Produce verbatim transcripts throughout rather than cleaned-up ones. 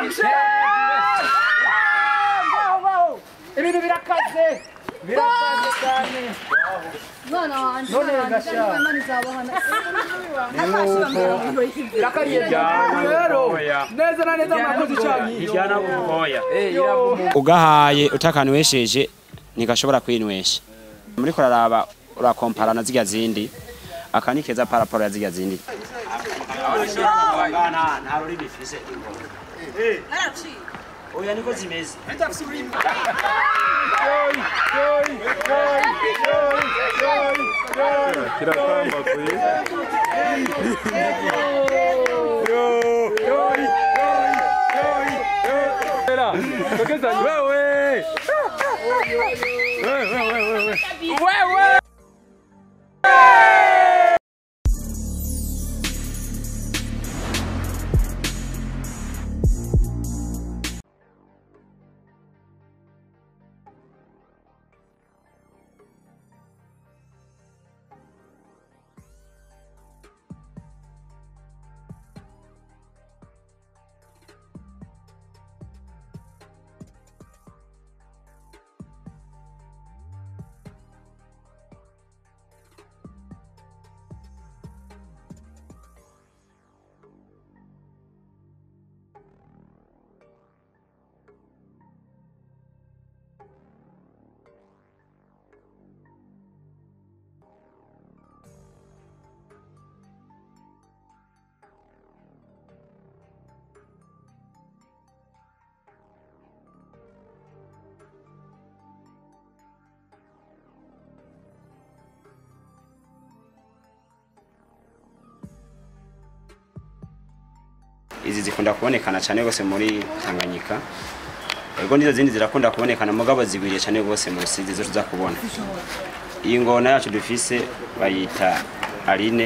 Ibintu birakaze birakaze cyane Mwana wanje none gasha Rakariye rero neza na neza mwakoze cyane ijana buhoya ugahaye utakanwesheje ntigashobora kwinwesha muri kuraraba urakompara na zirya zindi akanikeza paraporo ya zirya zindi nta ruri bifise eh oya niko zimeze kiratamba kuye wewe wewe izi zikunda kubonekana cyane gose muri Tanganyika ego nizo zindi zirakunda kubonekana mugabo zigwiriye cyane gose mu Rusizi zo tuza kubona iyi ngona yacu dufise bayita Aline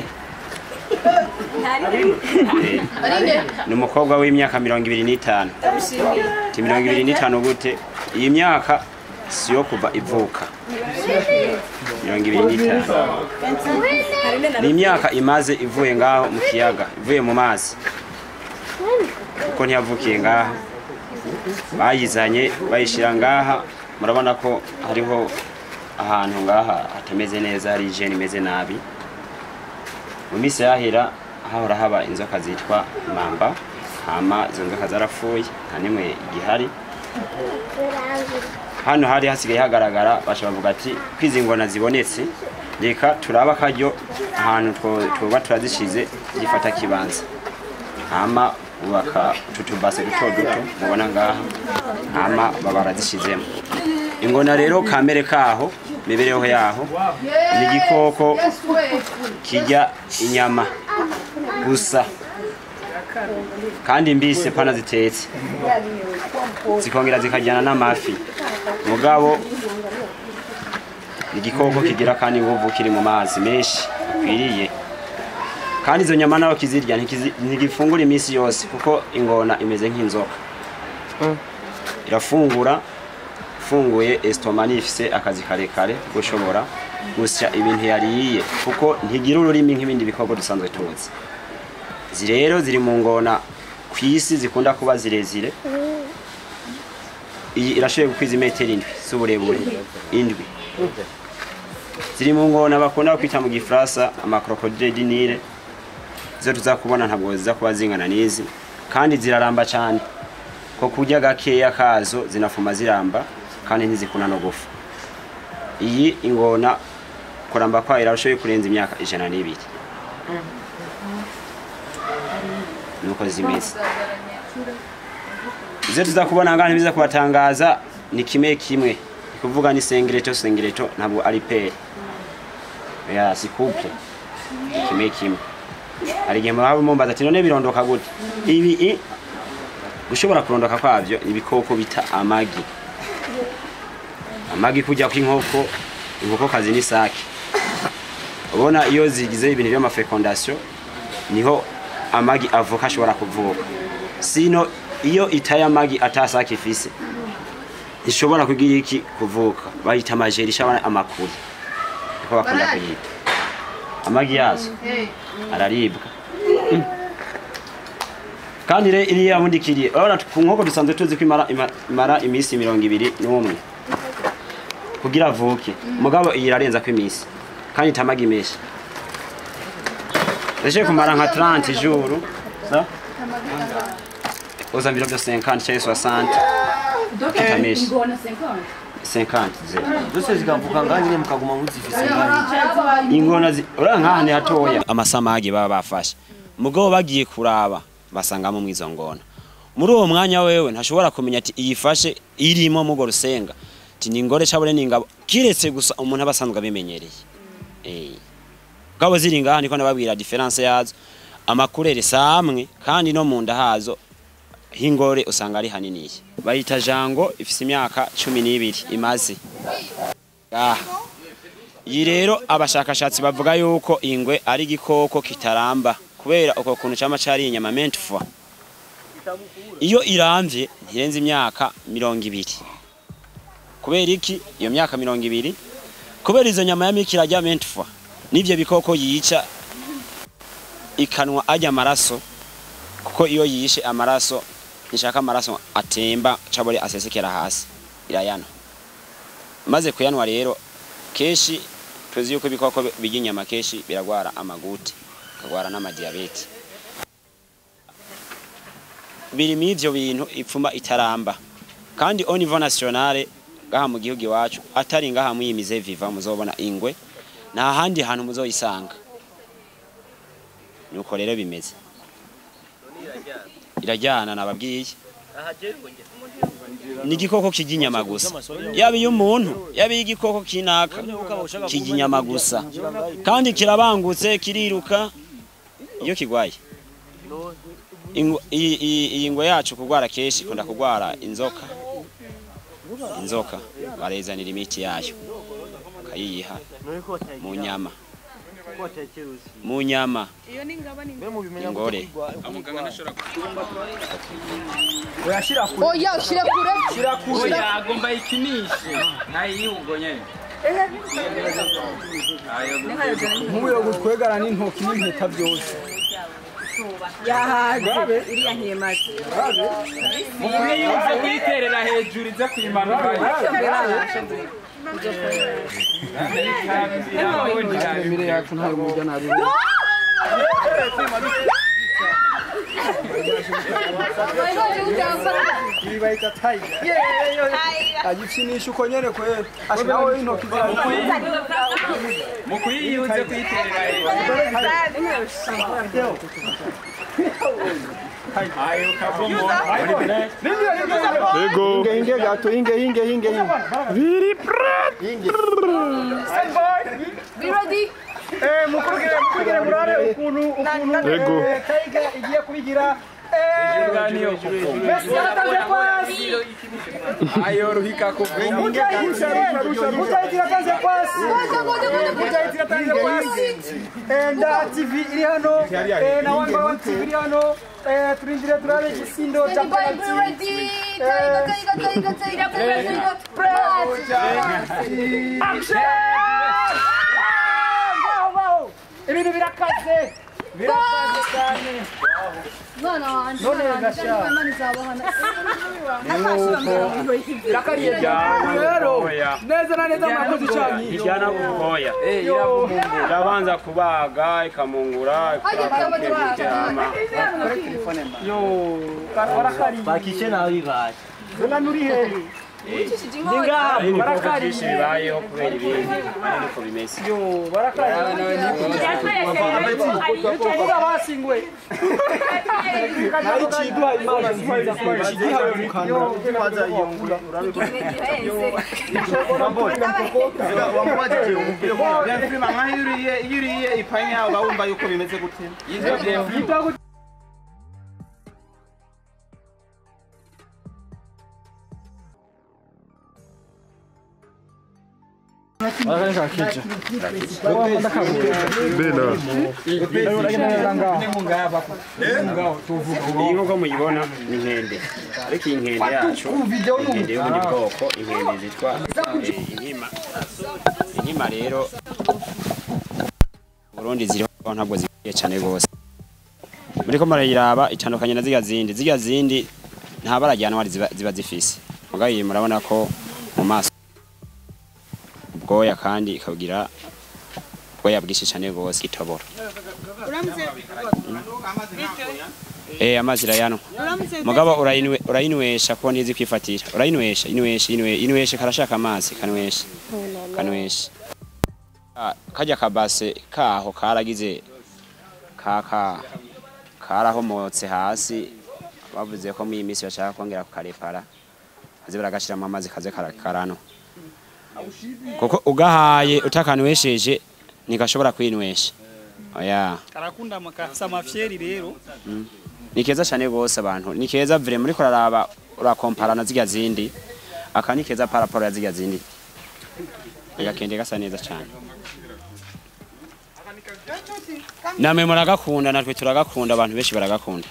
Aline ni umukobwa w'imyaka mirongo ibiri n'itanu ti mirongo ibiri n'itanu gute iyi myaka siyo kuva ivuka mirongo ibiri n'itanu ni imyaka imaze ivuye ngaho mu kiyaga ivuye mu mazi kuko ntiyavukiye ngaha bayizanye bayishira ngaha murabona ko hariho ahantu ngaha hatameze neza hari hygiene imeze nabi mu misi yahera hahora haba inzoka zitwa mamba hama izo nzoka zarapfuye nta nimwe igihari hano hari hasigaye hagaragara bashabavuga ati kwizi ngona zibonetse reka turaba karyo ahantu twoba turazishize gifata kibanza hama ubaka tutubase duto duto mubona ngaha hama babara zishizemo ingona rero kamere kaho mibereho yaho ni gikoko kijya inyama gusa kandi mbise pana zitetse zikongera zikajyana n'amafi mugabo ni gikoko kigira kandi nguvu kiri mu mazi menshi akwiriye kandi izo nyama naho kizirya ntigifungura iminsi yose kuko ingona imeze nk'inzoka irafungura funguye estoma nifise akazi karekare gushobora gusya ibintu yariye kuko ntigira ururimi nk'ibindi bikoko dusanzwe tuzi izi rero ziri mu ngona kwisi zikunda kuba zirezire iyi irashoboye gukwiza imetero indwi z'uburebure indwi ziri mu ngona bakunda kwita mu Gifaransa amacrocodile du Nil zo tuzakubona ntabwo ziza kuba zingana nizi kandi ziraramba cyane ko kurya gakeya kazo zinafuma ziramba kandi ntizikuna no gufa iyi ingona kuramba kwa irashoboye kurenza imyaka ijana n'ibiri nuko zimeze izo tuzakubona ngana biza kubatangaza ni kimwe kimwe kuvuga ni sengreto sengreto ntabwo ari pere ya si couple kimwe kimwe ari gihe mwaho mumbaza ati none birondoka gute ibi gushobora kurondoka kwavyo ibikoko bita amagi amagi kujya kw'inkoko inkoko kazi ni sake ubona iyo zigize ibintu byo mafecondation niho amagi avuka ashobora kuvuka sino iyo itaye amagi atasake ifise ishobora kugira iki kuvuka bayita amajeri shabana amakuru ko bakunda kuyita amagi yazo araribwa kandi re iri yamundikiriye urabona ku nkoko dusanzwe tuzi ko imara imara iminsi mirongo ibiri n'umwe kugira avuke mugabo iyi irarenza ko iminsi kandi itamaga imesha Deixa kumara nka trente jours ça aux environs de cinquante chez soixante donc ingona cinquante cinquante zose zikamvuka nganye mukaguma muzifise nganye ingona ura nkahane hatoya amasamagi baba bafashe mugabo bagiye kuraba basangamo mwizo ngona muri uwo mwanya wewe ntashobora kumenya ati iyifashe irimo mugo rusenga ati ni ingore cabone n'ingabo kiretse gusa umuntu abasanzwe abimenyereye eh gabo ziri ngaha niko nababwira difference yazo amakurere samwe kandi no munda hazo hingore usanga ari hanini bayita jango ifise imyaka cumi n'ibiri imaze ah yi rero abashakashatsi bavuga yuko ingwe ari gikoko kitaramba kubera uko kuntu cyama cari inyama mentfwa iyo iramvye ntirenze imyaka mirongo ibiri kubera iki iyo myaka mirongo ibiri kubera izo nyama yamikira rya mentfwa nivyo bikoko yica ikanwa ajya amaraso kuko iyo yishe amaraso nishaka amaraso atemba cabore asesekera hasi irayana maze kuyanwa rero keshi tuzi yuko bikoko biginyama keshi biragwara amaguti kagwara n'amadiabete biri mivyo bintu ipfuma itaramba kandi au niveau national gaha mu gihugu iwacu atari ngaha mwimize viva muzobona ingwe nta handi hantu muzoyisanga nuko rero bimeze irajyana nababwiye ni igikoko kiginyama gusa yabi y'umuntu yabi igikoko kinaka kiginyama gusa kandi kirabangutse kiriruka iyo kigwaye iyi ngwe yacu kugwara keshi kunda kugwara inzoka inzoka barezanira imiti yayo kayiha mu nyama mu nyama ingore amuganga nashora Oyashira kure. oya ushira kure Shira kure. agomba ikinishe nayihugo nyene Muyo gutwegara n'intoki n'impeta byose. yahaze iriya nkemaze mumwe yumva kuyiterera hejuru iza kwimanuka Mire yacu ntayo mujya nabi. Ibibayita tiger. Agifinisha uko nyene kwera. Ashiraho intoki zira. mukuyiyuze kuyiterera hejuru ayo kabomo Ego. Inge inge gato inge inge inge inge. Viri prat. Inge. be ready Eh mukurugire mukurugire murare ukuntu ukuntu. Ego. Tiger igiye kubigira. Ganiyo Messi yaratanze pasi. ayo ruhika ko Mujahidira tanze pasi. Mujahidira tanze pasi. Enda T V iri hano. Eh na one by one T V iri hano. Eh turindire turare gisindo cha anybody be ready taiga taiga taiga taiga be ready Action! Wow wow. Ibintu birakaze. Birakaze cyane. mwana wanje None gasha. imana izabahana Birakariye cyane rero. Neza na neza mwakoze cyane. ijana kuboya eh iravumungu irabanza kubaga ikamungura ikama Yo, barakari. bakishe nawe bibaye Zona nuri hehe. Ninga barakari. bibayeho kubera ibindi ariko bimeze Yo, barakari. Tuvuga basingwe. Naichidwa imana zwiza kwa shigiha mukana. Kwanza yongula. yuriye yuriye ipanya urabumva yuko bimeze gute iyi nkoko muyibona ni inkende ariko iyi nkende yacu inkende yo mu bwoko inkende zitwa eh, inkima inkima rero Burundi ziriho ntabwo zikwiye cyane rwose muriko murayiraba itandukanye na ziga zindi ziga zindi nta barajyanwa ziba, ziba zifise mugabo iyi murabona ko mu maso ubwoya kandi ikagira ubwoya bwinshi cyane gose itobora eh amazira yano mugabo urayinwe urayinwesha ko nizi kwifatira urayinwesha inwesha inwesha karashaka amazi kanwesha kanwesha kajya kabase kaho karagize kaka karahomotse hasi bavuze ko mu imisi bashaka kongera kukarepara aze baragashiramo amazi kaze karakarano kuko ugahaye utakanwesheje nikashobora kwinwesha oya karakunda makasa mafyeri rero mm. Nikeza cyane gose abantu nikeza vire muri kuraraba urakompara na ziga zindi akani keza paraporo ya ziga zindi yakende gasa neza cyane namwe muragakunda natwe turagakunda abantu benshi baragakunda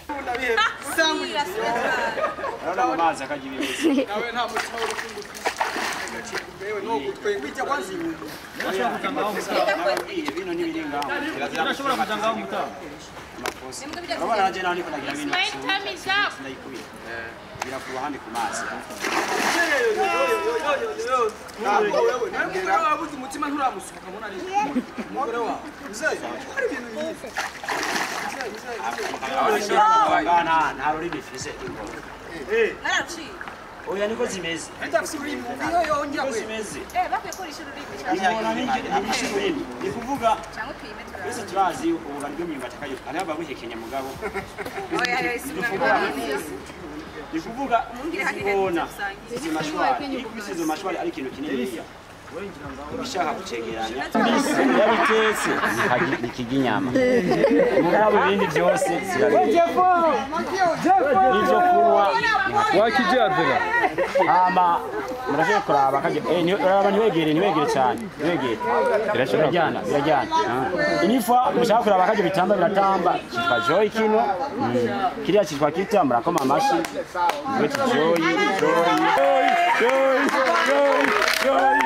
oya niko zimeze ndafisuri iyo yongera niko zimeze Eh bakwiye koresha ururimi. ni kuvuga ese turazi ubu bari mu batakayo ari aba buhekenya mugabo Oya oya isubira. ni kuvuga ubona izi mashwari izo mashwari ari kintu kinini bishaka gucegeranya yabitetse ikiginyama mugabo ibindi byose Jefo nivyo kunywa wakijazega ama muraje kuraba kaje eh ni uraba niwegere niwegere cyane niwegere birashobora jyana birajyana inifa mushaka kuraba kaje bitamba biratamba kitwa joy kino kiriya kitwa kita murakoma amashi wetu joy joy joy joy joy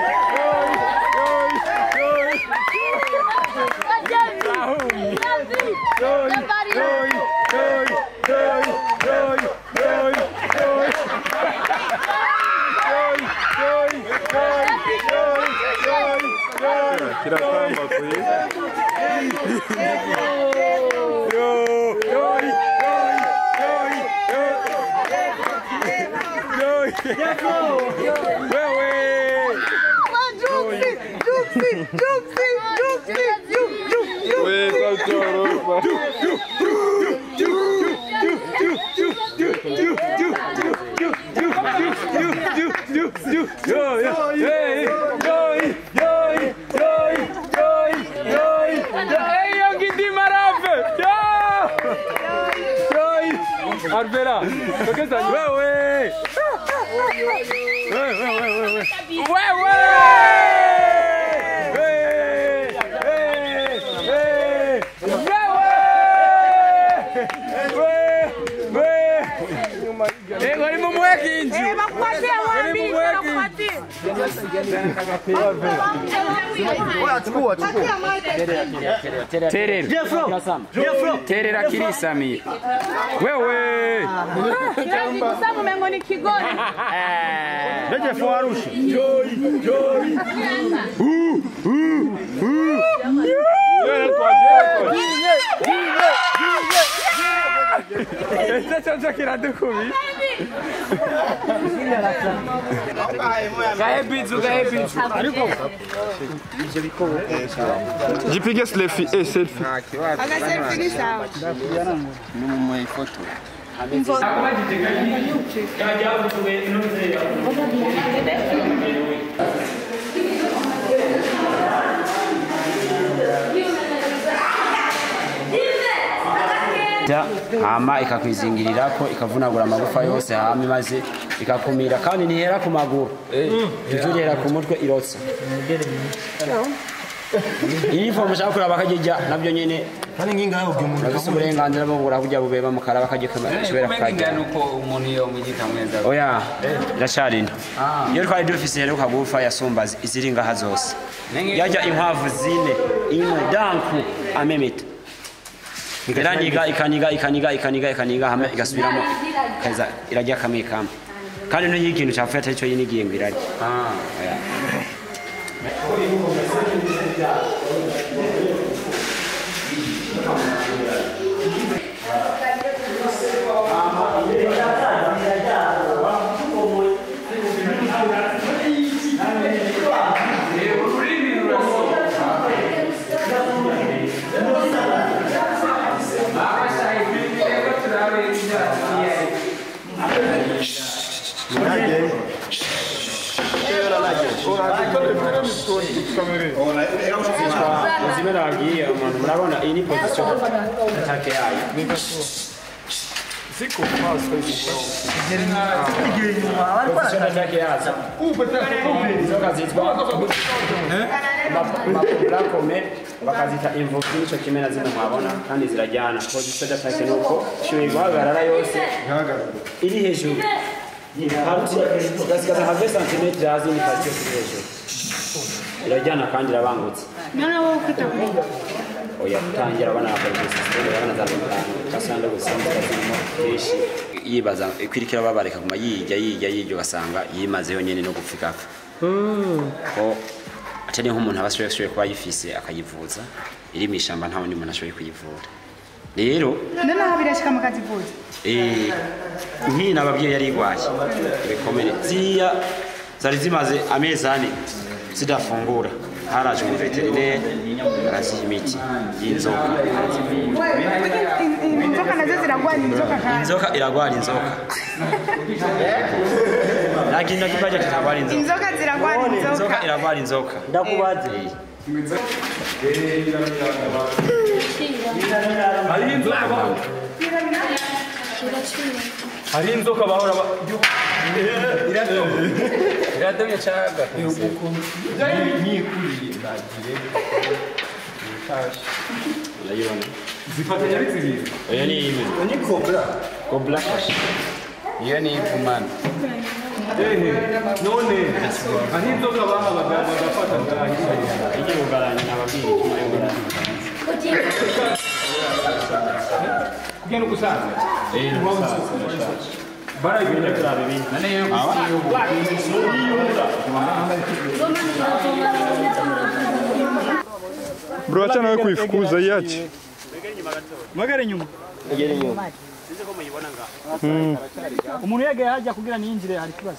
kiratamba kuye Arvera, ¿qué que estás? ¡Wey, wey! ¡Wey, wey, wey, wey! ¡Wey, wey! Terera kirisami. Wewe. Samu mengo ni kigori. Leje fuarushi. Joy, joy. Uh, uh, uh. Yeye kwa jeko. Este chanza kirado kumi. Gae pizza, gae pizza. Jipige selfie, eh selfie. Ana selfie ni sawa. Mumwe photo. hama ikakwizingirira ko ikavunagura amagufa yose hama maze ikakumira kandi ntihera ku maguru ijurira ku mutwe irotse iyi fomu shaka kuraba kajya nabyo nyene kandi ngingaho umuntu nabise uburenganzira bwo gura kujya bubeba mukaraba kajya kubera kajya nuko umuntu yo mugita mweza oya irasharina iyo twari dufise rero kagufa yasumbaza iziringa hazose yajya inkwavu zine imwe danku amemeta iraniga ikaniga ikaniga ikaniga ikaniga hamwe igasubiramo kaza irajya kamwe kamwe kandi no yikintu cyafata cyo yinigiye ngo irari ah Zimeragi mano murabona iyi ni position atake yayo Ziko fast position atake yazo zoka zitwa bakome bakazita invoke nico kimena zino mwabona kandi zirajyana position atake nuko shiwe guhagarara yose iri hejuru parti gasikaza have centimeter yazo ni parti hejuru irajyana kandi irabangutse none wowe ukita oya tangira bana bakora system bana zalungana kasanda gusanzwe zimo keshi yibaza kwirikira babareka kuma yijya yijya yijyo gasanga yimaze yonyene no gupfika mm ko atari nk'umuntu abashoboye kuba yifise akayivuza iri mishamba ntawe ni umuntu ashoboye kuyivura rero none aho birashika mukazivuza eh nk'i nababwiye yari igwaye ibikomere ziya zari zimaze amezi ane zidafungura haraje mu veterineri araziha imiti y'inzoka inzoka nazo ziragwara inzoka kandi inzoka iragwara inzoka lakini nakibaje kiragwara inzoka inzoka ziragwara inzoka inzoka iragwara inzoka ndakubaze hari inzoka baho hari inzoka bahora iradomye cyaga ni kuriye nagire urayibona zifatanya bizibiri oya ni ime ni cobra cobra iyo ni ifumana ehe none hari inzoka baha bagafata ngaho ije kugaranya nababiri tumayobora kugenda gusanga eh bara ibintu turabe bintu nane yo Bro, acha nawe kuifukuza iache. Magari nyuma. ugere nyuma size ko muyibona nga Umuntu yagaye hajya kugira ninjire hari kibazo.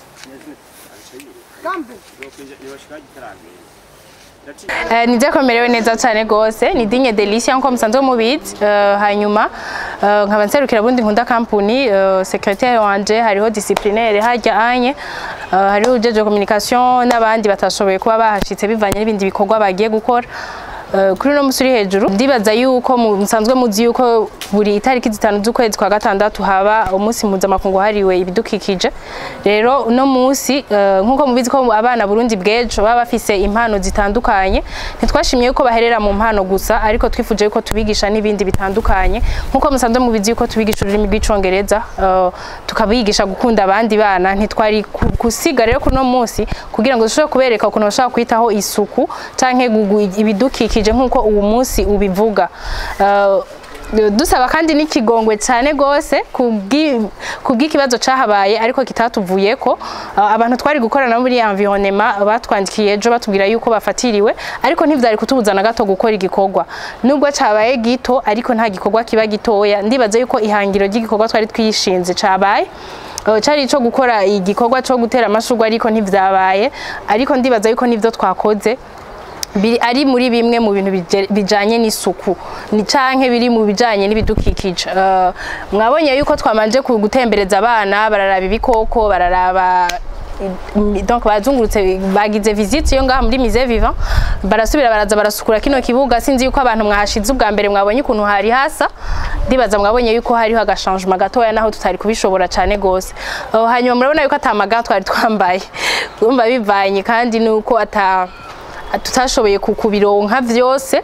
kambe niwashika gitarangiye Eh, nijyakomerewe neza cyane gose ni Digne Delicia nko musanzwe mubizi uh, hanyuma uh, nkaba nserukira bundi nkunda company uh, secrétaire wanje hariho disciplinaire hajya anye uh, hariho ujeje communication n'abandi batashoboye kuba bahashitse bivanye n'ibindi bikorwa bagiye gukora Uh, kuri no musuri hejuru ndibaza yuko musanzwe muzi yuko buri itariki zitanu z'ukwezi kwa gatandatu haba umunsi mpuzamakungu hariwe ibidukikije rero no munsi uh, nkuko mubizi ko abana Burundi bwejo baba bafise impano zitandukanye ntitwashimiye yuko baherera mu mpano gusa ariko twifuje yuko tubigisha n'ibindi bitandukanye nkuko musanzwe mubizi yuko tubigisha ururimi rw'icongereza uh, tukabigisha gukunda abandi bana ntitwari kusiga rero kuno munsi kugira ngo dushobore kubereka ukuntu bashaka kwitaho isuku canke ibidukikije nkuko uwo munsi ubivuga uh, dusaba kandi n'ikigongwe cyane gose kubw'ikibazo cahabaye ariko kitatuvuyeko uh, abantu twari gukorana muri environnement batwandikiye ejo batubwira yuko bafatiriwe ariko ntivyari kutubuzana gato gukora igikorwa nubwo cabaye gito ariko nta gikorwa kiba gitoya ndibaza yuko ihangiro ry'igikorwa twari twishinze cabaye Uh, cari ico gukora igikorwa cyo gutera amashurwe ariko ntivyabaye ariko ndibaza yuko nivyo twakoze biri ari muri bimwe mu bintu bijanye n'isuku ni canke biri mu bijanye n'ibidukikije uh, mwabonye yuko twamanje gutembereza abana bararaba ibikoko bararaba donc bazungurutse bagize visite yo ngaha muri musée vivant barasubira baraza barasukura kino kibuga sinzi yuko abantu mwahashize ubwa mbere mwabonye ukuntu hari hasa ndibaza mwabonye yuko hariho agashangement gatoya naho tutari kubishobora cyane gose uh, hanyuma murabona yuko atamaga twari twambaye umva bivanye kandi nuko ata tutashoboye kubironka vyose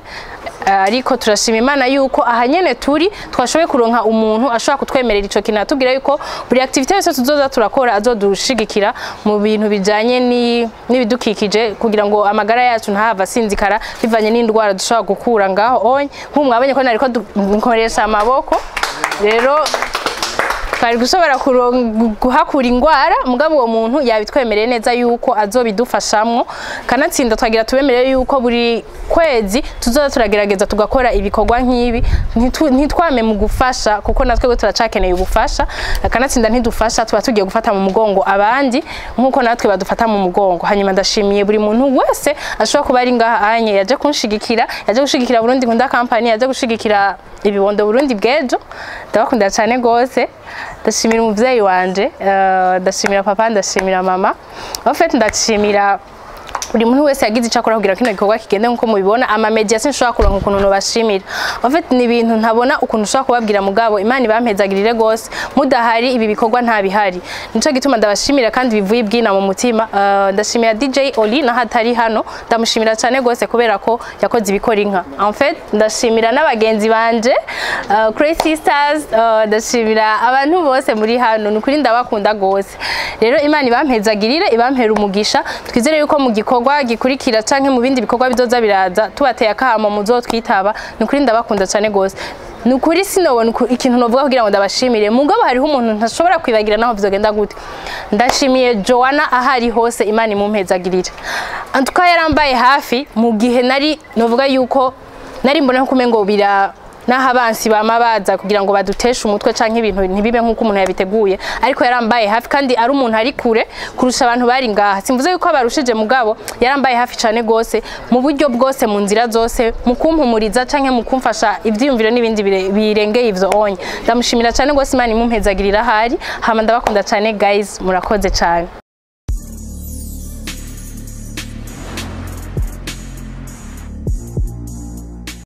ariko turashima Imana yuko ahanyene turi twashoboye kuronka umuntu ashobora kutwemerera ico kintu atubwira yuko buri activity yose tuzoza turakora azodushigikira mu bintu bijanye ni n'ibidukikije kugira ngo amagara yacu ntahava sinzikara bivanye n'indwara dushobora gukura ngaho onye nk'umwabonye ko nariko nkoresha amaboko rero twari gushobora guhakura ingwara mugabo uwo muntu yabitwemereye neza yuko azobidufashamwo kanatsinda twagira tubemereye yuko buri kwezi tuzoza turagerageza tugakora ibikorwa nk'ibi ntitwame mu gufasha kuko natwe turacakeneye ubufasha kanatsinda ntidufasha tuba tugiye gufata mu mugongo abandi nkuko natwe badufata mu mugongo hanyuma ndashimiye buri muntu wese ashobora kuba ari ngaha anye yaje kunshigikira yaje gushigikira Burundi Nkunda Company yaje gushigikira ibibondo Burundi bwejo ndabakunda cyane gose ndashimira umuvyeyi wanje ndashimira papa ndashimira mama en fait ndashimira buri muntu wese yagize icakora kugira kino gikorwa kigende nkuko mubibona ama media sinshobora kuronka ukuntu no bashimira en fait ni ibintu ntabona ukuntu ushobora kubabwira mugabo Imana ibampezagirire gose mudahari ibi bikorwa nta bihari nico gituma ndabashimira kandi bivuye ibwina mu mutima ndashimira D J Oli na hatari hano ndamushimira cyane gose kubera ko yakoze ibikora inka en fait ndashimira n'abagenzi banje Crazy Sisters ndashimira abantu bose muri hano nukuri ndabakunda gose rero Imana ibampezagirire ibampera umugisha twizere yuko mu gikorwa gikurikira canke mu bindi bikorwa bizoza biraza tubateye akamo muzotwitaba nukuri ndabakunda cyane gose nukuri sinobona ikintu novuga kugira ngo ndabashimire mugabo hariho umuntu ntashobora kwibagira naho bizogenda gute ndashimiye Joanna ahari hose Imana imumpezagirira antuka yarambaye hafi mu gihe nari novuga yuko nari mbona ko kumengo bira naho abansi bamabaza kugira ngo baduteshe umutwe canke ibintu ntibibe nkuko umuntu yabiteguye ariko yarambaye hafi kandi ari umuntu ari kure kurusha abantu bari ngaha simvuze yuko abarushije mugabo yarambaye hafi cyane gose mu buryo bwose mu nzira zose mu kumpumuriza canke mu kumfasha ivyiyumviro n'ibindi birengeye ivyo onye ndamushimira cyane gose Imana imumpezagirira hari hama ndabakunda cyane guys murakoze cyane.